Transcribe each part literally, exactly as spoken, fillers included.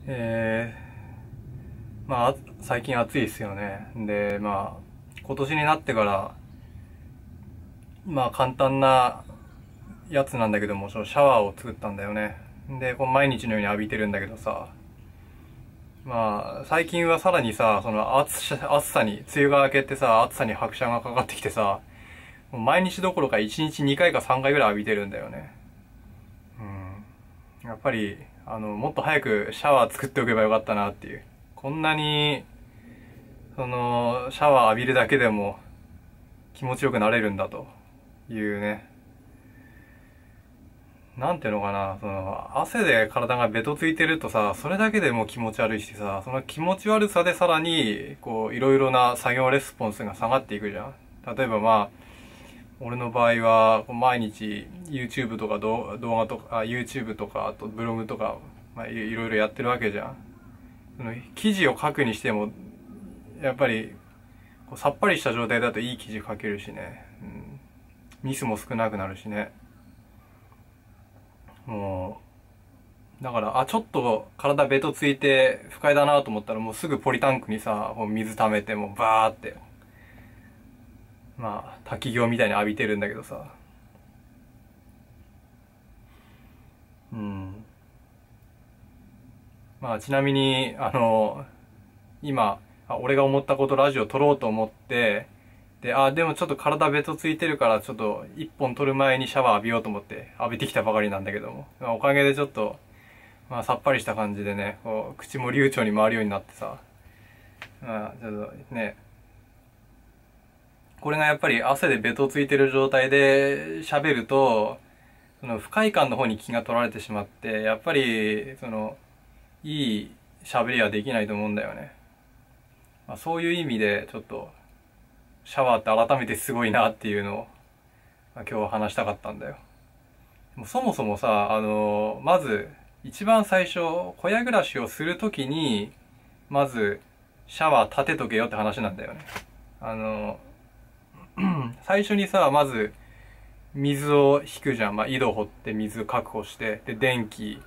えー、まあ、最近暑いですよね。で、まあ、今年になってから、まあ、簡単なやつなんだけども、そのシャワーを作ったんだよね。で、こう毎日のように浴びてるんだけどさ、まあ、最近はさらにさ、その暑さ、暑さに、梅雨が明けてさ、暑さに拍車がかかってきてさ、もう毎日どころかいちにちにかいかさんかいぐらい浴びてるんだよね。やっぱり、あの、もっと早くシャワー作っておけばよかったなっていう。こんなに、その、シャワー浴びるだけでも気持ちよくなれるんだというね。なんていうのかな、その、汗で体がベトついてるとさ、それだけでもう気持ち悪いしさ、その気持ち悪さでさらに、こう、いろいろな作業レスポンスが下がっていくじゃん。例えばまあ、俺の場合は、毎日 YouTube とか動画とか、YouTube とか、あとブログとか、まあ、いろいろやってるわけじゃん。その記事を書くにしても、やっぱり、こうさっぱりした状態だといい記事書けるしね。うん、ミスも少なくなるしね。もう、だから、あ、ちょっと体ベトついて不快だなと思ったらもうすぐポリタンクにさ、水溜めてもうバーって、まあ、滝行みたいに浴びてるんだけどさ。うん。まあ、ちなみに、あの、今、あ俺が思ったことラジオ撮ろうと思って、で、あ、でもちょっと体ベトついてるから、ちょっと一本撮る前にシャワー浴びようと思って浴びてきたばかりなんだけども。まあ、おかげでちょっと、まあ、さっぱりした感じでね、こう、口も流暢に回るようになってさ。まあ、ちょっとね、これがやっぱり汗でベトついてる状態で喋ると、その不快感の方に気が取られてしまって、やっぱり、その、いい喋りはできないと思うんだよね。まあ、そういう意味で、ちょっと、シャワーって改めてすごいなっていうのを、まあ、今日は話したかったんだよ。もうそもそもさ、あの、まず、一番最初、小屋暮らしをするときに、まず、シャワー立てとけよって話なんだよね。あの、最初にさ、まず、水を引くじゃん。まあ、井戸掘って水確保して、で、電気、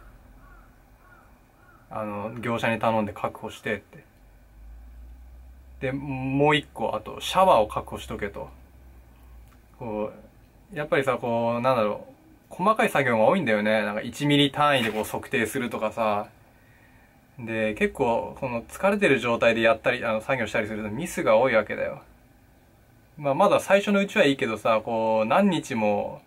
あの、業者に頼んで確保してって。で、もう一個、あと、シャワーを確保しとけと。こう、やっぱりさ、こう、なんだろう、細かい作業が多いんだよね。なんかいちミリ単位でこう測定するとかさ。で、結構、この疲れてる状態でやったり、あの、作業したりするとミスが多いわけだよ。まあ、まだ最初のうちはいいけどさ、こう、何日も、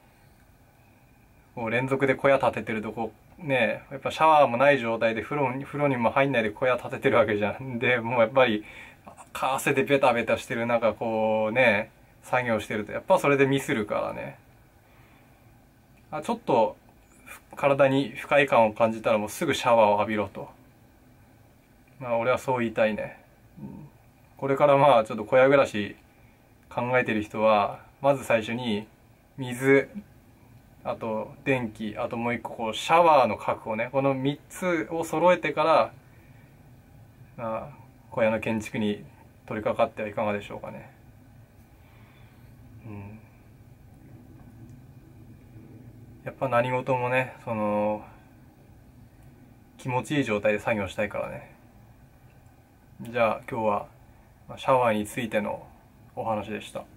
こう、連続で小屋建ててると、こう、ね、やっぱシャワーもない状態で風呂に、風呂にも入んないで小屋建ててるわけじゃん。で、もうやっぱり、汗でベタベタしてる中、こうね、作業してると、やっぱそれでミスるからね。あ、ちょっと、体に不快感を感じたらもうすぐシャワーを浴びろと。まあ俺はそう言いたいね。うん、これからまあちょっと小屋暮らし考えてる人は、まず最初に水、あと電気、あともう一個こうシャワーの確保ね。この三つを揃えてから、まあ、小屋の建築に取り掛かってはいかがでしょうかね。うん、やっぱ何事もね、その、気持ちいい状態で作業したいからね。じゃあ今日はシャワーについてのお話でした。